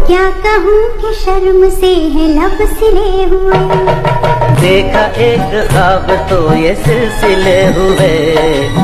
क्या कहूँ कि शर्म से है लब सिले हुए। देखा एक ख्वाब तो ये सिलसिले हुए।